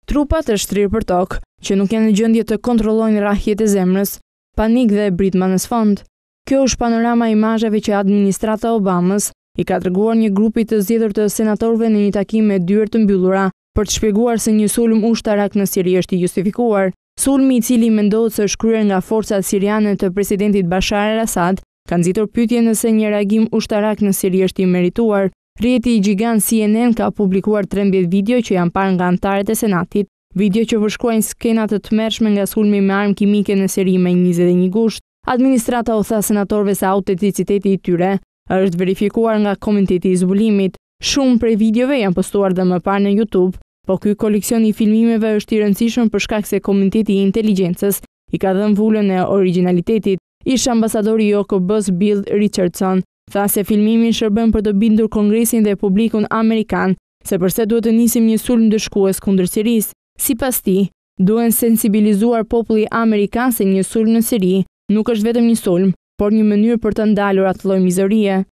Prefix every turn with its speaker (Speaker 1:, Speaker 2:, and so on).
Speaker 1: Trupat e shtrirë për tokë, që nuk janë në gjendje të kontrollojnë rrahjet e zemrës, panik dhe britma në sfond. Kjo është panorama e imazheve që administrata Obamës i ka treguar një grupi të zgjedhur të senatorëve në një takim me dyert të mbyllura për të shpjeguar se një sulm ushtarak në Siri është i justifikuar. Sulmi, i cili mendohet se është kryer nga forcat siriane të presidentit Bashar al-Assad, ka nxitur pyetje nëse një reagim ushtarak në Siri është i merituar. Rrjeti i gjigant CNN ka publikuar 13 video që janë parë nga anëtarët e Senatit, video që përshkruajnë skena të tmerrshme nga sulmi me armë kimike në Siri me 21 gusht. Administrata u tha senatorëve se autenticiteti i tyre është verifikuar nga Komiteti i Zbulimit. Shumë prej videove janë postuar dhe më parë në YouTube, po ky koleksion i filmimeve është i rëndësishëm për shkak se Komiteti i Inteligjencës i ka dhënë vulën e origjinalitetit. Ish ambasadori i OKB-s Bill Richardson tha se filmimi shërben për të bindur Kongresin dhe publikun amerikan se pse duhet të nisim një sulm dëshkues kundër Sirisë. Sipas tij, duhen sensibilizuar populli amerikan se një sulm në Siri nuk është vetëm një sulm, por një mënyrë për të ndalur atë lloj mizerie.